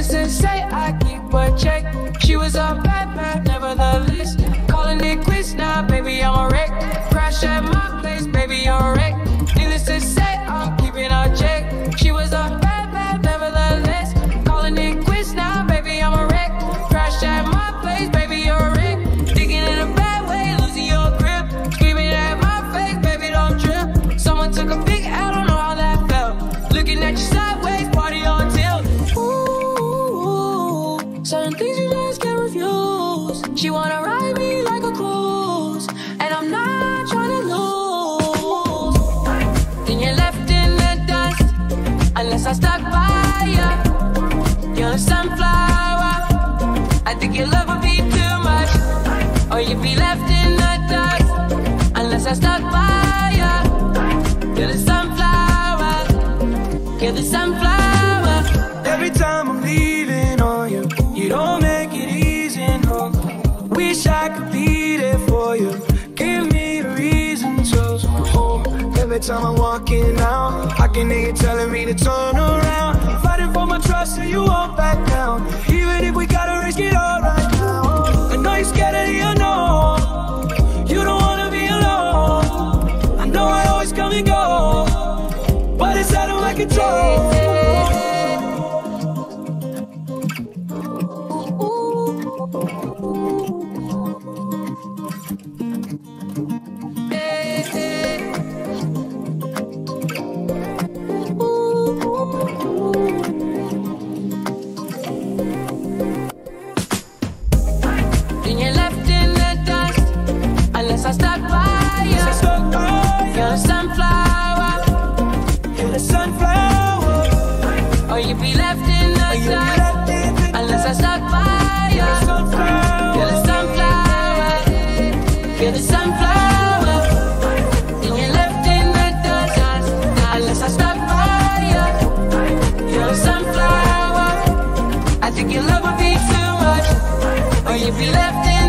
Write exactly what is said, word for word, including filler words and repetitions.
Needless to say, I keep a check. She was a bad man, nevertheless. Calling it quits now, baby, I'm a wreck. Crash at my place, baby, I'm a wreck. Needless to say, I'm keeping a check. She was a bad man, nevertheless. Calling it quits now, baby, I'm a wreck. Crash at my place, baby, you're a wreck. Digging in a bad way, losing your grip. Screaming at my face, baby, don't trip. Someone took a big L, don't know how that felt. Looking at you sideways, party on tilt. Ooh, certain things you just can't refuse. She wanna ride me like a cruise, and I'm not trying to lose. Then you're left in the dust, unless I stuck by ya. You're a sunflower, I think your love would be too much. Or you'd be left in the dust, unless I stuck by ya. You're the sunflower, you're the sunflower. Every time I'm leaving on you, you don't make it easy, no. Wish I could be there for you, give me a reason to hold. Every time I'm walking out, I can hear you telling me to turn around. Fighting for my trust so you won't back down. Even if we gotta risk it all right now. I know you're scared of the unknown, you don't wanna be alone. I know I always come and go, but it's out of my control. Then you're left in the dust, unless I stuck by you. You're a sunflower, You're the sunflower, or you'd be left in the dust, unless I stuck by you. You're the sunflower, you're the sunflower. Then you're left in the dust, unless I stuck by you. You're a sunflower, I think your love would be too much, or you'd be left in